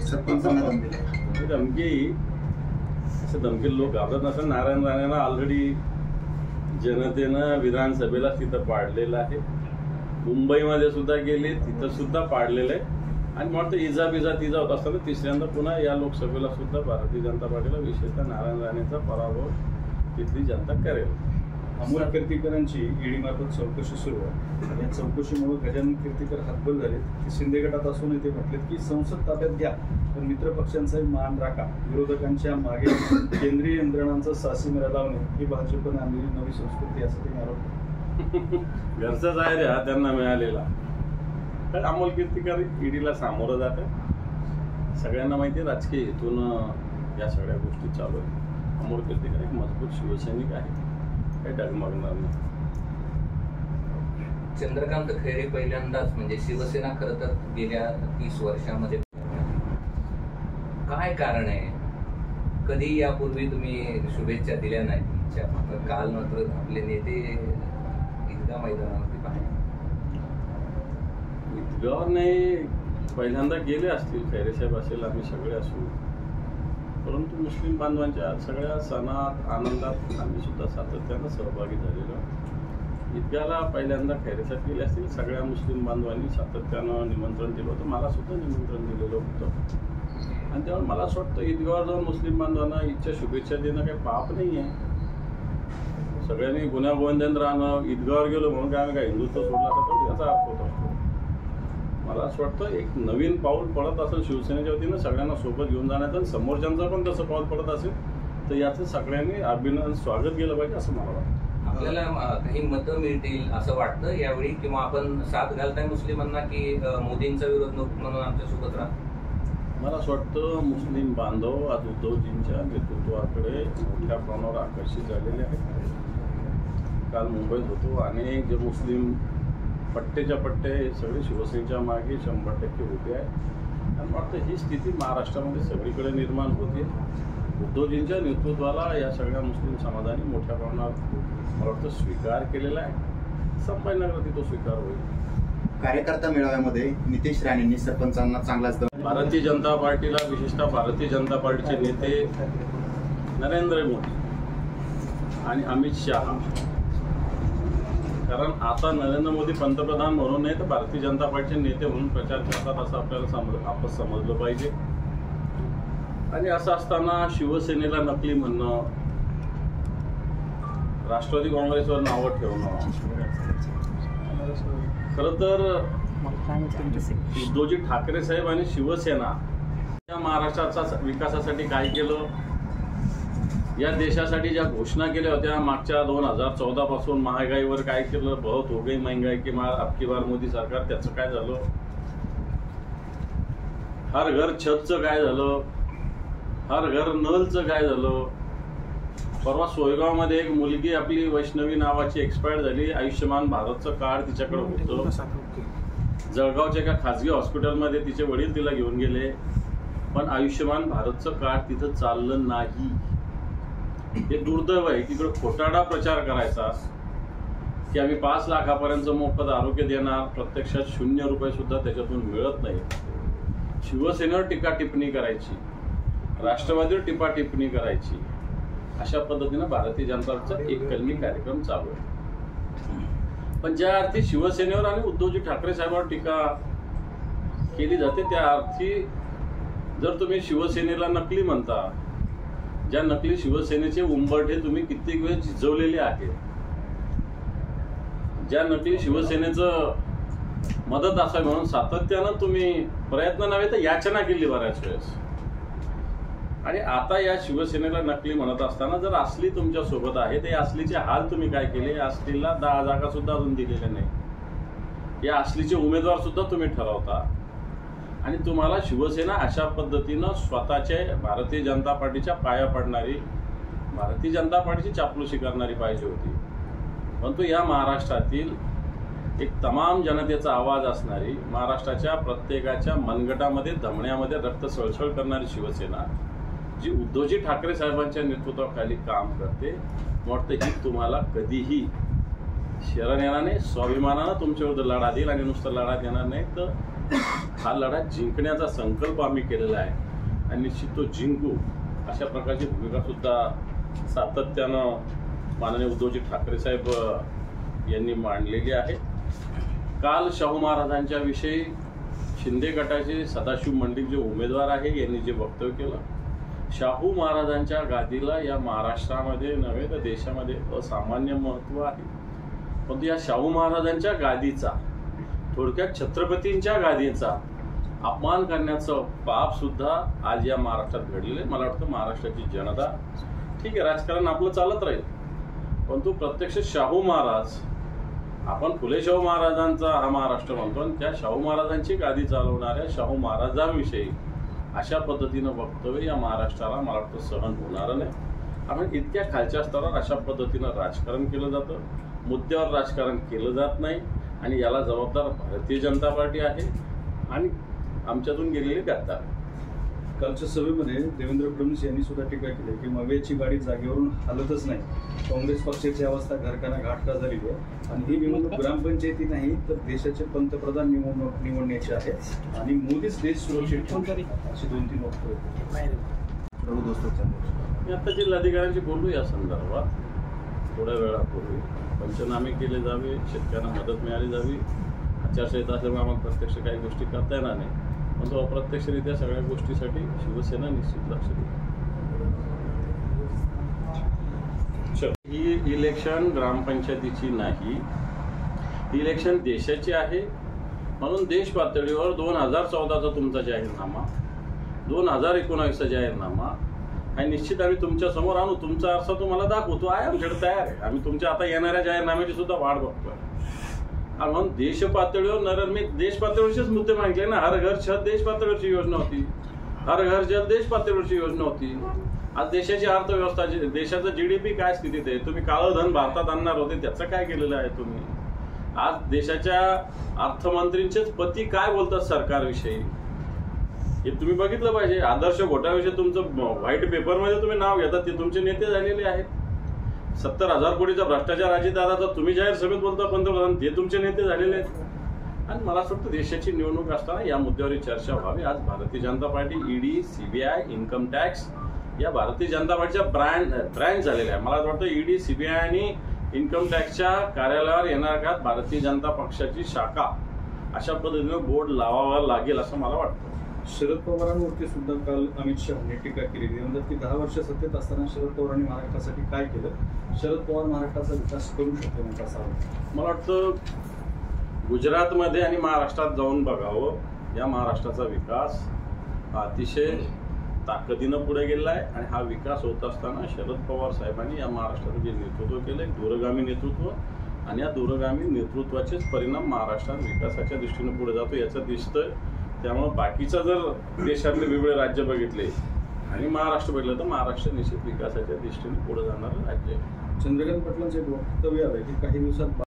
सरपंचांना धमकी धमकी असे धमकी लोक घाबरत नसेल. नारायण राणेंना ऑलरेडी जनतेनं विधानसभेला तिथं पाडलेलं आहे. मुंबईमध्ये सुद्धा गेले, तिथं सुद्धा पाडलेलं आहे. आणि मला तर इजा तिजा होत असताना तिसऱ्यांदा पुन्हा या लोकसभेला सुद्धा भारतीय जनता पार्टीला विशेषतः नारायण राणेंचा पराभव तिथली जनता करेल. अमोल कीर्तीकरांची ईडीमार्फत चौकशी सुरू आहे. या चौकशीमुळे गजानन कीर्तीकर हातबल झालेत. ते शिंदे गटात असूनही ते म्हटलेत की संसद ताब्यात घ्या तर मित्र पक्षांचाही मान राखा. विरोधकांच्या मागे केंद्रीय यंत्रणांचा सासीमेरा लावणे ही भाजपने आणलेली नवी संस्कृती असं ते आरोप. घरचाच आहे रे हा त्यांना मिळालेला. तर अमोल कीर्तीकर ईडीला सामोरं जात आहे. सगळ्यांना माहिती आहे राजकीय हेतून या सगळ्या गोष्टी चालू आहेत. अमोल कीर्तीकर एक मजबूत शिवसैनिक आहे, काही डगमगणार नाही. चंद्रकांत खैरे पहिल्यांदाच म्हणजे शिवसेना खरं तर गेल्या 30 वर्षामध्ये काय कारण आहे? कधी यापूर्वी तुम्ही शुभेच्छा दिल्या नाही? काल मात्र आपले नेते ईदगाह मैदानावरती पाहिले. ईदगाह नाही, पहिल्यांदा गेले असतील. खैरे साहेब असेल, आम्ही सगळे असू. परंतु मुस्लिम बांधवांच्या सगळ्या सणात आनंदात आम्ही सुद्धा सातत्यानं सहभागी झालेलो. ईदगाहला पहिल्यांदा खैरे साहेब गेले असतील. सगळ्या मुस्लिम बांधवांनी सातत्यानं निमंत्रण दिलं होतं. मला सुद्धा निमंत्रण दिलेलं होतं. आणि त्यामुळे मला असं वाटतं ईदगाहवर जाऊन मुस्लिम बांधवांना ईदच्या शुभेच्छा देणं काही पाप नाही आहे. सगळ्यांनी गुण्यागोविंदान राहणं. ईदगाहवर गेलो म्हणून काय आम्ही हिंदुत्व सोडला तर याचा अर्थ होत असतो. मला असं वाटतं एक नवीन पाऊल पडत असेल शिवसेनेच्या वतीनं सगळ्यांना सोबत घेऊन जाण्याचं, आणि समोरच्यांचं पण तसं पाऊल पडत असेल तर याचं सगळ्यांनी अभिनंदन स्वागत केलं पाहिजे असं मला वाटतं. आपल्याला काही मतं मिळतील असं वाटतं यावेळी, किंवा आपण साथ घालताय मुस्लिमांना की मोदींचा विरोध नको म्हणून आमच्यासोबत राहा? मला असं वाटतं मुस्लिम बांधव आज उद्धवजींच्या नेतृत्वाकडे मोठ्या प्रमाणावर आकर्षित झालेले आहेत. काल मुंबईत होतो, अनेक जे मुस्लिम पट्टेच्या पट्टे सगळे शिवसेनेच्या मागे 100% उभे आहे. आणि वाटतं ही स्थिती महाराष्ट्रामध्ये सगळीकडे निर्माण होते. उद्धवजींच्या नेतृत्वाला या सगळ्या मुस्लिम समाजाने मोठ्या प्रमाणात मला वाटतं स्वीकार केलेला आहे. संभाजीनगरात तो स्वीकार होईल. कार्यकर्ता मेळाव्यामध्ये नितेश राणेंनी सरपंचांना चांगलाच भारतीय जनता पार्टीला, विशेषतः भारतीय जनता पार्टीचे नेते नरेंद्र मोदी आणि अमित शहा, कारण आता नरेंद्र मोदी पंतप्रधान म्हणून नाही तर भारतीय जनता पार्टीचे नेते म्हणून प्रचार करतात असं आपल्याला आपण समजलं पाहिजे. आणि असं असताना शिवसेनेला नकली म्हणणं, राष्ट्रवादी काँग्रेसवर नावं ठेवणं, खरं तर उद्धवजी ठाकरे साहेब आणि शिवसेना या महाराष्ट्राचा विकासासाठी काय केलं, या देशासाठी ज्या घोषणा केल्या होत्या मागच्या 2014 पासून, महागाईवर काय केलं, बहुत हो गई महंगाई की मार अबकी बार मोदी सरकार, त्याचं काय झालं, हर घर छतचं काय झालं, हर घर नलचं काय झालं. परवा सोयगावमध्ये एक मुलगी आपली वैष्णवी नावाची एक्सपायर झाली. आयुष्यमान भारतचं कार्ड तिच्याकडे होतं. जळगावच्या एका खाजगी हॉस्पिटलमध्ये तिचे वडील तिला घेऊन गेले, पण आयुष्यमान भारतचं कार्ड तिथं चाललं नाही. हे दुर्दैव आहे. तिकडे खोटाडा प्रचार करायचा की आम्ही 5 लाखापर्यंत मोफत आरोग्य देणार, प्रत्यक्षात 0 रुपये सुद्धा त्याच्यातून मिळत नाही. शिवसेनेवर टीका टिप्पणी करायची, राष्ट्रवादीवर टीका टिप्पणी करायची, अशा पद्धतीनं भारतीय जनता पक्षाचा एक कलमी कार्यक्रम चालू आहे. पण ज्या अर्थी शिवसेनेवर आणि उद्धवजी ठाकरे साहेबांवर टीका केली जाते त्या अर्थी जर तुम्ही शिवसेनेला नकली म्हणता, ज्या नकली शिवसेनेचे उंबरठे तुम्ही कित्येक वेळ झिजवलेले आहेत, ज्या नकली शिवसेनेचं मदत असावी म्हणून सातत्यानं तुम्ही प्रयत्न नव्हे तर याचना केली बऱ्याच वेळेस. आणि आता या शिवसेनेला नकली म्हणत असताना जर असली तुमच्या सोबत आहे तर या असलीचे हाल तुम्ही काय केले? या असलीला 10 जागा सुद्धा अजून दिलेल्या नाही. या असलीचे उमेदवार सुद्धा तुम्ही ठरवता. आणि तुम्हाला शिवसेना अशा पद्धतीनं स्वतःचे भारतीय जनता पार्टीच्या पाया पडणारी, भारतीय जनता पार्टीची चापलुसी करणारी पाहिजे होती. परंतु या महाराष्ट्रातील एक तमाम जनतेचा आवाज असणारी, महाराष्ट्राच्या प्रत्येकाच्या मनगटामध्ये धमण्यामध्ये रक्त सळसळ करणारी शिवसेना जी उद्धवजी ठाकरे साहेबांच्या नेतृत्वाखाली काम करते, वाटतं ही तुम्हाला कधीही शरण येणार नाही. स्वाभिमानानं तुमच्याविरुद्ध लढा देईल आणि नुसतं लढा देणार नाही तर हा लढा जिंकण्याचा संकल्प आम्ही केलेला आहे आणि निश्चित तो जिंकू अशा प्रकारची भूमिका सुद्धा सातत्यानं माननीय उद्धवजी ठाकरे साहेब यांनी मांडलेली आहे. काल शाहू महाराजांच्या विषयी शिंदे गटाचे सदाशिव मंडिक जे उमेदवार आहे यांनी जे वक्तव्य केलं, शाहू महाराजांच्या गादीला या महाराष्ट्रामध्ये नव्हे तर देशामध्ये असामान्य महत्त्व आहे. परंतु या शाहू महाराजांच्या गादीचा, थोडक्यात छत्रपतींच्या गादीचा अपमान करण्याचं पाप सुद्धा आज या महाराष्ट्रात घडलेलं आहे. मला वाटतं महाराष्ट्राची जनता, ठीक आहे राजकारण आपलं चालत राहील, परंतु प्रत्यक्ष शाहू महाराज, आपण फुले शाहू महाराजांचा हा महाराष्ट्र म्हणतो आणि त्या शाहू महाराजांची गादी चालवणाऱ्या शाहू महाराजांविषयी अशा पद्धतीनं वक्तव्य या महाराष्ट्राला मला वाटतं सहन होणार नाही. कारण इतक्या खालच्या स्तरावर अशा पद्धतीनं राजकारण केलं जातं, मुद्द्यावर राजकारण केलं जात नाही आणि याला जबाबदार भारतीय जनता पार्टी आहे आणि आमच्यातून गेलेले गद्दार. कालच्या सभेमध्ये देवेंद्र फडणवीस यांनी सुद्धा टीका केली की मवेची गाडी जागेवरून हलतच नाही. काँग्रेस पक्षाची अवस्था घरकाना घाटका झालेली आहे आणि ही निवडणूक ग्रामपंचायती नाही तर देशाचे पंतप्रधान निवडण्याची आहे आणि मोदीच देश सुरक्षित ठेवतील अशी 2-3 वक्तव्य. मी आता जिल्हाधिकाऱ्यांशी बोलू या संदर्भात. थोड्या वेळापूर्वी पंचनामे केले जावे, शेतकऱ्यांना मदत मिळाली जावी. आचारसंहिता असल्यामुळे आम्हाला प्रत्यक्ष काही गोष्टी करता येणार नाही, परंतु अप्रत्यक्षरित्या सगळ्या गोष्टीसाठी शिवसेना निश्चित लक्ष देईल. ही इलेक्शन ग्रामपंचायतीची नाही, ही इलेक्शन देशाची आहे. म्हणून देश पातळीवर 2014चा तुमचा जाहीरनामा, 2019चा जाहीरनामा हा निश्चित आम्ही तुमच्या समोर आणू. तुमचा अर्थ तुम्हाला दाखवतो आहे, आमच्याकडे तयार आहे. आम्ही तुमच्या आता येणाऱ्या जाहीरनाम्याची सुद्धा वाट बघतोय. आणि म्हणून देश पातळीवर मी देश पातळीवरचेच मुद्दे मागितले ना. हर घर छत देश पातळीवरची योजना होती, हर घर जल देश पातळीवरची योजना होती. आज देशाची अर्थव्यवस्था, देशाचं GDP काय स्थितीत आहे, तुम्ही काळं धन भारतात आणणार होते त्याचं काय केलेलं आहे तुम्ही. आज देशाच्या अर्थमंत्रींचेच पती काय बोलतात सरकारविषयी हे तुम्ही बघितलं पाहिजे. आदर्श घोटाळ्याविषयी तुमचं व्हाईट पेपरमध्ये तुम्ही नाव घेतात, ते तुमचे नेते झालेले आहेत. 70,000 कोटीचा भ्रष्टाचार अजितदादाचा तुम्ही जाहीर सभेत बोलता पंतप्रधान, ते तुमचे नेते झालेले आहेत. आणि मला असं वाटतं देशाची निवडणूक असताना या मुद्द्यावर चर्चा व्हावी. आज Bharatiya Janata Party, ED, CBI, income tax या भारतीय जनता पार्टीच्या ब्रँच झालेल्या आहे. मला वाटतं ED, CBI आणि इन्कम टॅक्सच्या कार्यालयावर येणाऱ्या काळात भारतीय जनता पक्षाची शाखा अशा पद्धतीनं बोर्ड लावावा लागेल असं मला वाटतं. शरद पवारांवरती सुद्धा काल अमित शहाने टीका केली. म्हणतात की 10 वर्ष सत्तेत असताना शरद पवारांनी महाराष्ट्रासाठी काय केलं, शरद पवार महाराष्ट्राचा विकास करू शकतो नाही असा. मला वाटतं गुजरातमध्ये आणि महाराष्ट्रात जाऊन बघावं. या महाराष्ट्राचा विकास अतिशय ताकदीनं पुढे गेला आहे आणि हा विकास होत असताना शरद पवार साहेबांनी या महाराष्ट्राचं जे नेतृत्व केलं आहे, दूरगामी नेतृत्व, आणि या दूरगामी नेतृत्वाचेच परिणाम महाराष्ट्रात विकासाच्या दृष्टीने पुढे जातो याचं दिसतंय. त्यामुळे बाकीचा जर देशातले वेगवेगळे राज्य बघितले आणि महाराष्ट्र बघितलं तर महाराष्ट्र निश्चित विकासाच्या दृष्टीने पुढे जाणारं राज्य आहे. चंद्रकांत पाटलांचे एक वक्तव्य आलं की काही दिवसात